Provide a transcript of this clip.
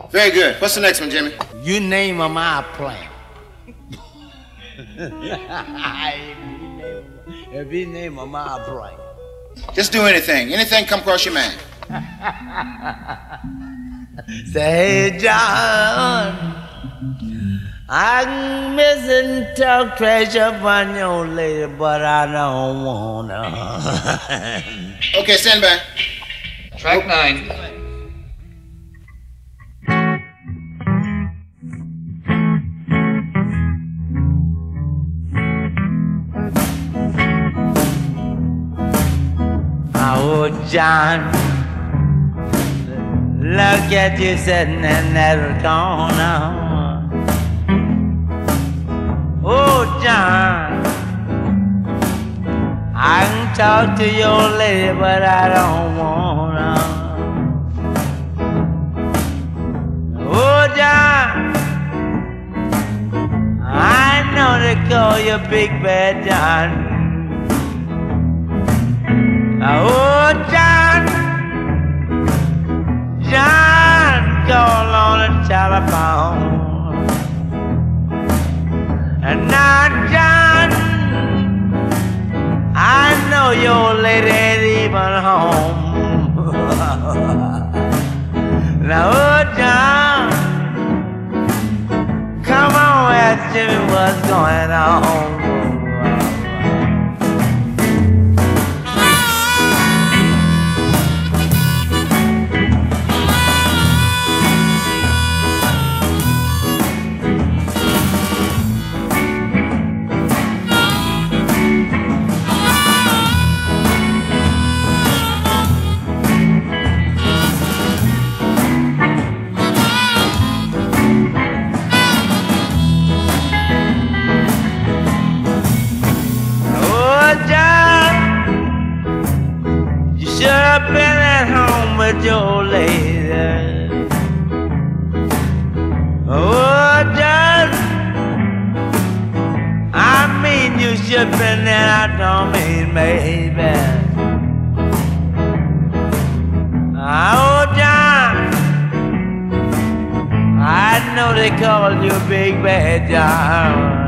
Very good. What's the next one, Jimmy? You name 'em, I'll play 'em. If you name 'em, I'll play 'em. Just do anything. Anything come across your mind. Say, hey, John, I'm missing talk treasure upon your lady, but I don't wanna. Okay, stand by. Track 9. Oh, John, look at you sitting in that corner. Oh, John, I can talk to your lady, but I don't wanna. Oh, John, I know they call you Big Bad John. Oh, John, John, call on the telephone. And now, John, I know your lady ain't even home. Now, oh, John, come on, ask Jimmy what's going on. Been at home with your lady. Oh, John, I mean you should been there, I don't mean maybe. Oh, John, I know they call you Big Bad John.